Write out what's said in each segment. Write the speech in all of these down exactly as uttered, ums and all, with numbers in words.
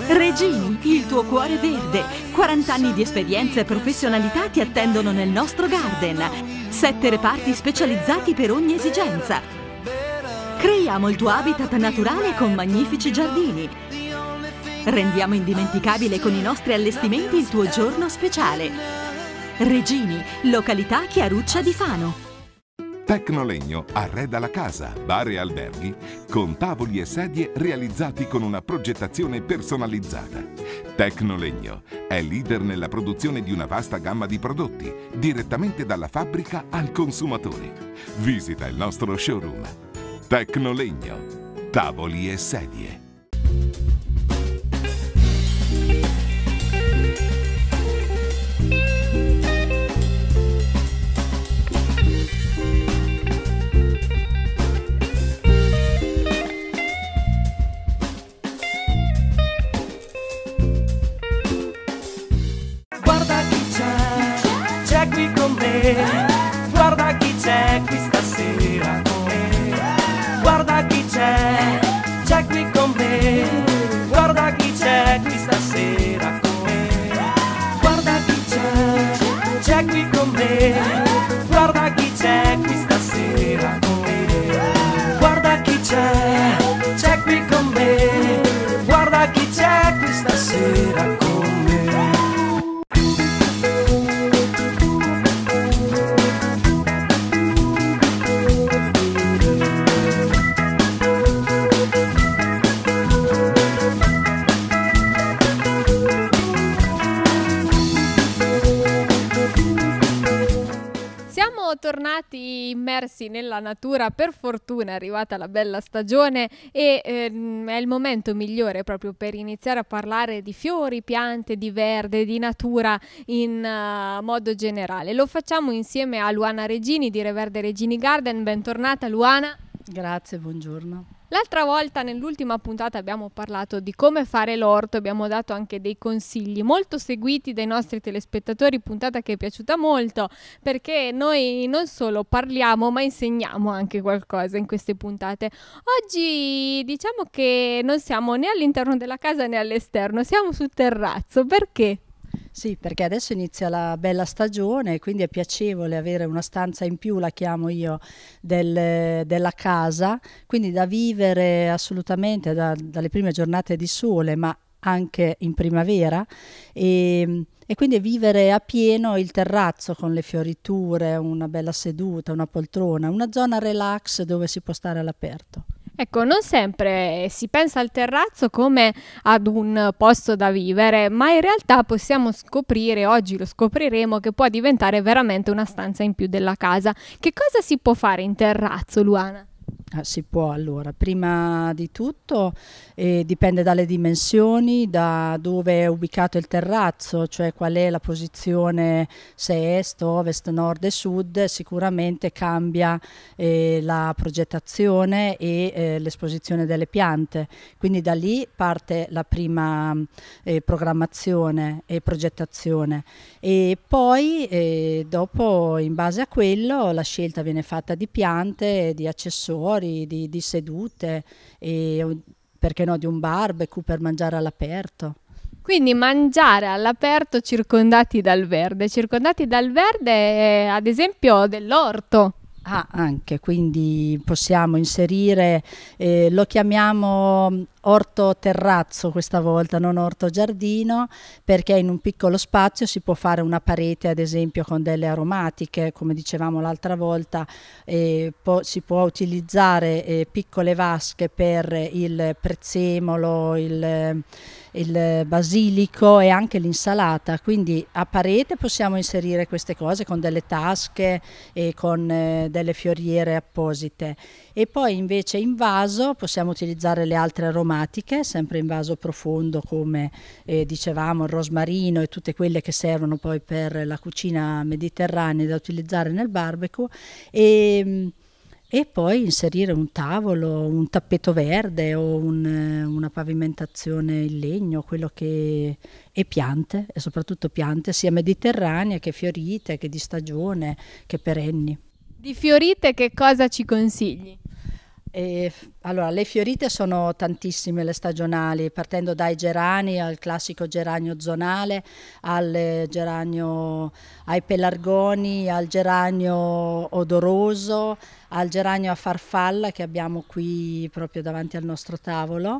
Regini, il tuo cuore verde. quaranta anni di esperienza e professionalità ti attendono nel nostro garden. Sette reparti specializzati per ogni esigenza. Creiamo il tuo habitat naturale con magnifici giardini. Rendiamo indimenticabile con i nostri allestimenti il tuo giorno speciale. Regini, località Chiaruccia di Fano. Tecnolegno arreda la casa, bar e alberghi con tavoli e sedie realizzati con una progettazione personalizzata. Tecnolegno è leader nella produzione di una vasta gamma di prodotti, direttamente dalla fabbrica al consumatore. Visita il nostro showroom. Tecnolegno, tavoli e sedie. Qui con me, guarda chi c'è qui stasera con me, guarda chi c'è, c'è qui con me, guarda chi c'è qui stasera con me, guarda chi c'è, c'è qui con me, guarda chi c'è qui stasera con me, guarda chi c'è, c'è qui con me, guarda chi c'è qui stasera con me. Tornati immersi nella natura, per fortuna è arrivata la bella stagione e ehm, è il momento migliore proprio per iniziare a parlare di fiori, piante, di verde, di natura in uh, modo generale. Lo facciamo insieme a Luana Regini di Reverde Regini Garden. Bentornata Luana. Grazie, buongiorno. L'altra volta, nell'ultima puntata, abbiamo parlato di come fare l'orto, abbiamo dato anche dei consigli molto seguiti dai nostri telespettatori, puntata che è piaciuta molto perché noi non solo parliamo ma insegniamo anche qualcosa in queste puntate. Oggi diciamo che non siamo né all'interno della casa né all'esterno, siamo sul terrazzo. Perché? Sì, perché adesso inizia la bella stagione, quindi è piacevole avere una stanza in più, la chiamo io, del, della casa, quindi da vivere assolutamente da, dalle prime giornate di sole, ma anche in primavera, e, e quindi vivere a pieno il terrazzo con le fioriture, una bella seduta, una poltrona, una zona relax dove si può stare all'aperto. Ecco, non sempre si pensa al terrazzo come ad un posto da vivere, ma in realtà possiamo scoprire, oggi lo scopriremo, che può diventare veramente una stanza in più della casa. Che cosa si può fare in terrazzo, Luana? Ah, si può, allora, prima di tutto eh, dipende dalle dimensioni, da dove è ubicato il terrazzo, cioè qual è la posizione, se è est, ovest, nord e sud, sicuramente cambia eh, la progettazione e eh, l'esposizione delle piante, quindi da lì parte la prima eh, programmazione e progettazione e poi eh, dopo in base a quello la scelta viene fatta di piante, di accessori, Di, di sedute e perché no di un barbecue per mangiare all'aperto. Quindi mangiare all'aperto circondati dal verde, circondati dal verde eh, ad esempio dell'orto. Ah, anche, quindi possiamo inserire, eh, lo chiamiamo orto terrazzo questa volta, non orto giardino, perché in un piccolo spazio si può fare una parete ad esempio con delle aromatiche, come dicevamo l'altra volta, eh, po si può utilizzare eh, piccole vasche per il prezzemolo, il, il basilico e anche l'insalata, quindi a parete possiamo inserire queste cose con delle tasche e con eh, delle fioriere apposite, e poi invece in vaso possiamo utilizzare le altre aromatiche, sempre in vaso profondo come eh, dicevamo il rosmarino e tutte quelle che servono poi per la cucina mediterranea da utilizzare nel barbecue, e, e poi inserire un tavolo, un tappeto verde o un, una pavimentazione in legno, quello che e piante, e soprattutto piante sia mediterranee che fiorite, che di stagione, che perenni. Di fiorite che cosa ci consigli? E, allora, le fiorite sono tantissime, le stagionali, partendo dai gerani, al classico geranio zonale, al geranio, ai pelargoni, al geranio odoroso, al geranio a farfalla che abbiamo qui proprio davanti al nostro tavolo.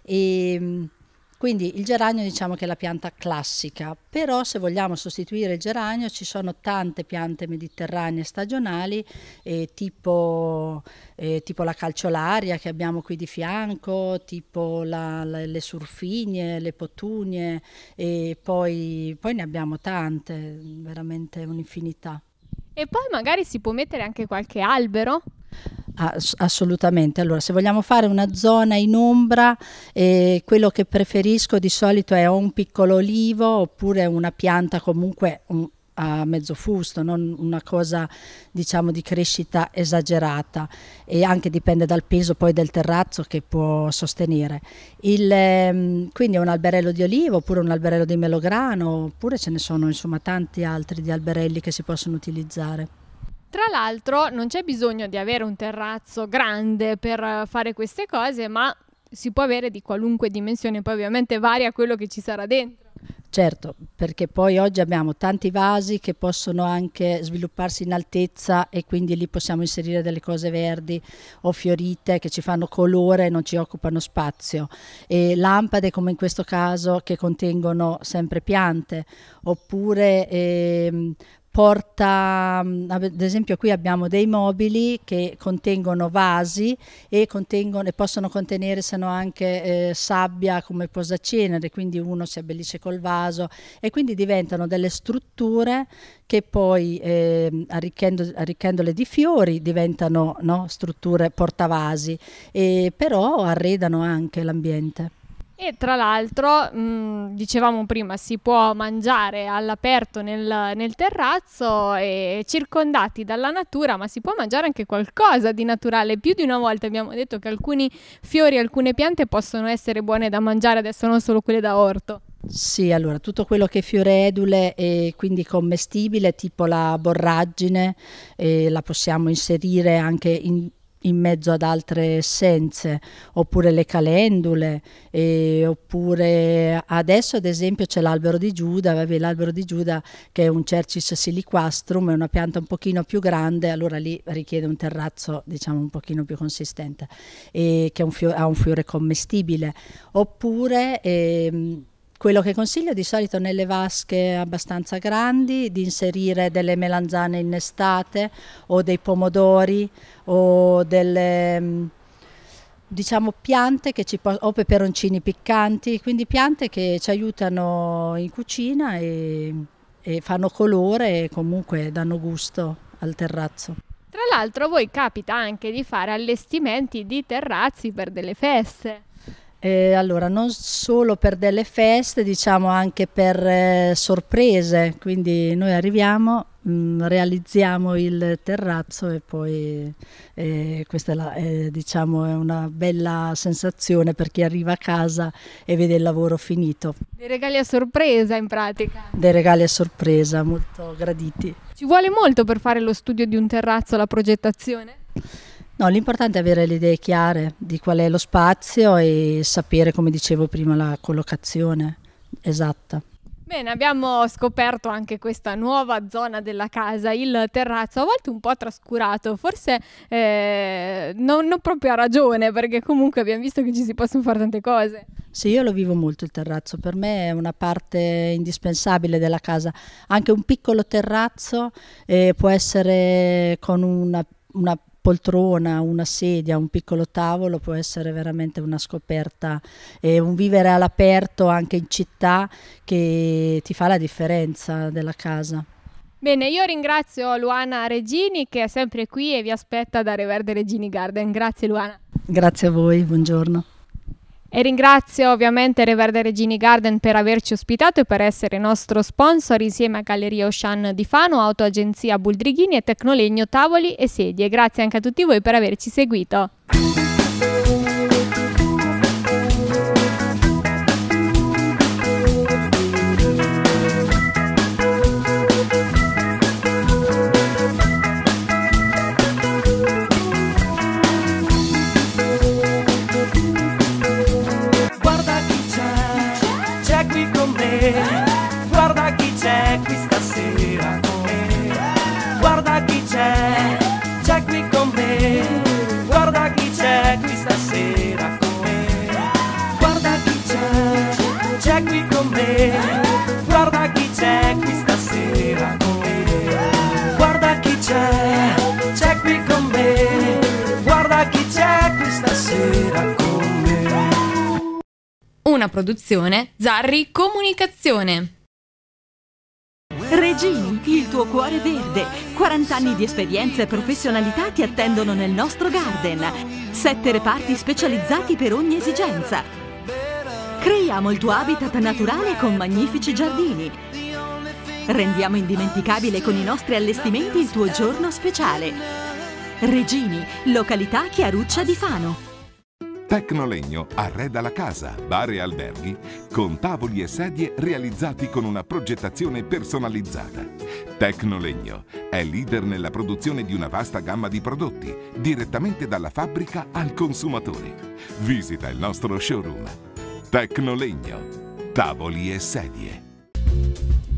E quindi il geranio diciamo che è la pianta classica, però se vogliamo sostituire il geranio ci sono tante piante mediterranee stagionali, eh, tipo, eh, tipo la calceolaria che abbiamo qui di fianco, tipo la, la, le surfinie, le potunie, e poi, poi ne abbiamo tante, veramente un'infinità. E poi magari si può mettere anche qualche albero? Assolutamente. Allora, se vogliamo fare una zona in ombra, eh, quello che preferisco di solito è o un piccolo olivo oppure una pianta comunque un, a mezzo fusto, non una cosa diciamo di crescita esagerata, e anche dipende dal peso poi del terrazzo che può sostenere. Il, ehm, quindi un alberello di olivo oppure un alberello di melograno, oppure ce ne sono insomma tanti altri di alberelli che si possono utilizzare. Tra l'altro non c'è bisogno di avere un terrazzo grande per fare queste cose, ma si può avere di qualunque dimensione, poi ovviamente varia quello che ci sarà dentro. Certo, perché poi oggi abbiamo tanti vasi che possono anche svilupparsi in altezza e quindi lì possiamo inserire delle cose verdi o fiorite che ci fanno colore e non ci occupano spazio, e lampade come in questo caso che contengono sempre piante, oppure ehm, porta, ad esempio qui abbiamo dei mobili che contengono vasi e, contengono, e possono contenere se no anche eh, sabbia come posacenere, quindi uno si abbellisce col vaso e quindi diventano delle strutture che poi eh, arricchendo, arricchendole di fiori diventano, no, strutture portavasi, e però arredano anche l'ambiente. E tra l'altro, mh, dicevamo prima, si può mangiare all'aperto nel, nel terrazzo e circondati dalla natura, ma si può mangiare anche qualcosa di naturale. Più di una volta abbiamo detto che alcuni fiori, alcune piante possono essere buone da mangiare, adesso non solo quelle da orto. Sì, allora tutto quello che è fiore edule e quindi commestibile, tipo la borragine, eh, la possiamo inserire anche in in mezzo ad altre essenze, oppure le calendule, e, oppure adesso ad esempio c'è l'albero di Giuda, vabbè, l'albero di Giuda che è un Cercis siliquastrum, è una pianta un pochino più grande, allora lì richiede un terrazzo diciamo un pochino più consistente, e che è un fiore, ha un fiore commestibile, oppure ehm, quello che consiglio di solito nelle vasche abbastanza grandi, di inserire delle melanzane innestate o dei pomodori o delle diciamo piante che ci o peperoncini piccanti, quindi piante che ci aiutano in cucina e, e fanno colore e comunque danno gusto al terrazzo. Tra l'altro a voi capita anche di fare allestimenti di terrazzi per delle feste. Eh, allora, non solo per delle feste, diciamo anche per eh, sorprese, quindi noi arriviamo, mh, realizziamo il terrazzo e poi eh, questa è, la, eh, diciamo, è una bella sensazione per chi arriva a casa e vede il lavoro finito. Dei regali a sorpresa in pratica. Dei regali a sorpresa molto graditi. Ci vuole molto per fare lo studio di un terrazzo, la progettazione? No, l'importante è avere le idee chiare di qual è lo spazio e sapere, come dicevo prima, la collocazione esatta. Bene, abbiamo scoperto anche questa nuova zona della casa, il terrazzo, a volte un po' trascurato, forse eh, non, non proprio a ragione, perché comunque abbiamo visto che ci si possono fare tante cose. Sì, io lo vivo molto il terrazzo, per me è una parte indispensabile della casa. Anche un piccolo terrazzo eh, può essere con una, una poltrona, una sedia, un piccolo tavolo, può essere veramente una scoperta e un vivere all'aperto anche in città che ti fa la differenza della casa. Bene, io ringrazio Luana Regini che è sempre qui e vi aspetta da Reverde Regini Garden. Grazie Luana. Grazie a voi, buongiorno. E ringrazio ovviamente Reverde Regini Garden per averci ospitato e per essere nostro sponsor insieme a Galleria Auchan di Fano, Autoagenzia Buldrighini e Tecnolegno Tavoli e Sedie. Grazie anche a tutti voi per averci seguito. c'è qui con me. Guarda chi c'è qui stasera con me. Guarda chi c'è, c'è qui con me. Guarda chi c'è qui stasera con me. Guarda chi c'è, c'è qui con me. Guarda chi c'è qui stasera con me. Guarda chi c'è, c'è qui con me. Guarda chi c'è qui stasera con me. Una produzione Zarri Comunicazione. Regini, il tuo cuore verde. quaranta anni di esperienza e professionalità ti attendono nel nostro garden. Sette reparti specializzati per ogni esigenza. Creiamo il tuo habitat naturale con magnifici giardini. Rendiamo indimenticabile con i nostri allestimenti il tuo giorno speciale. Regini, località Chiaruccia di Fano. Tecnolegno arreda la casa, bar e alberghi con tavoli e sedie realizzati con una progettazione personalizzata. Tecnolegno è leader nella produzione di una vasta gamma di prodotti direttamente dalla fabbrica al consumatore. Visita il nostro showroom. Tecnolegno, tavoli e sedie.